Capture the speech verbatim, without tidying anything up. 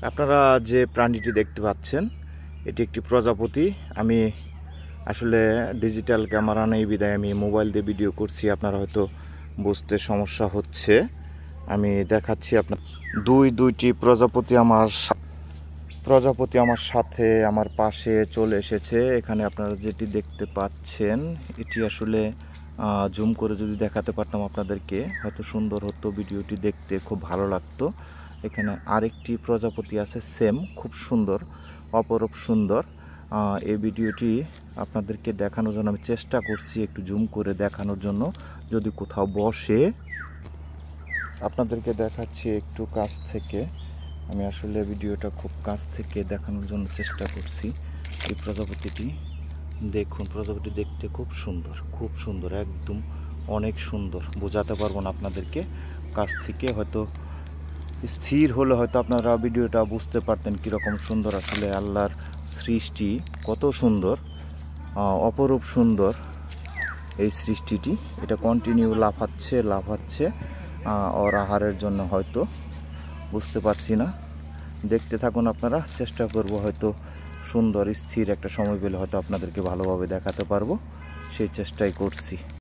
আপনারা যে প্রাণীটি দেখতে পাচ্ছেন এটি একটি প্রজাপতি। আমি আসলে ডিজিটাল ক্যামেরা নেই বিদায় আমি মোবাইল দিয়ে ভিডিও করছি, আপনারা হয়তো বুঝতে সমস্যা হচ্ছে। আমি দেখাচ্ছি আপনার দুই দুইটি প্রজাপতি আমার প্রজাপতি আমার সাথে আমার পাশে চলে এসেছে। এখানে আপনারা যেটি দেখতে পাচ্ছেন এটি আসলে জুম করে যদি দেখাতে পারতাম আপনাদেরকে হয়তো সুন্দর হতো, ভিডিওটি দেখতে খুব ভালো লাগতো। এখানে আরেকটি প্রজাপতি আছে সেম, খুব সুন্দর, অপরূপ সুন্দর। এই ভিডিওটি আপনাদেরকে দেখানোর জন্য আমি চেষ্টা করছি একটু জুম করে দেখানোর জন্য, যদি কোথাও বসে আপনাদেরকে দেখাচ্ছি একটু কাছ থেকে। আমি আসলে ভিডিওটা খুব কাছ থেকে দেখানোর জন্য চেষ্টা করছি। এই প্রজাপতিটি দেখুন, প্রজাপতি দেখতে খুব সুন্দর, খুব সুন্দর, একদম অনেক সুন্দর। বোঝাতে পারবো না আপনাদেরকে, কাছ থেকে হয়তো স্থির হলে হয়তো আপনারা ভিডিওটা বুঝতে পারতেন কীরকম সুন্দর। আসলে আল্লাহর সৃষ্টি কত সুন্দর, অপরূপ সুন্দর এই সৃষ্টিটি। এটা কন্টিনিউ লাফাচ্ছে লাফাচ্ছে ওর আহারের জন্য, হয়তো বুঝতে পারছি না। দেখতে থাকুন আপনারা, চেষ্টা করব হয়তো সুন্দর স্থির একটা সময় পেলে হয়তো আপনাদেরকে ভালোভাবে দেখাতে পারবো, সেই চেষ্টাই করছি।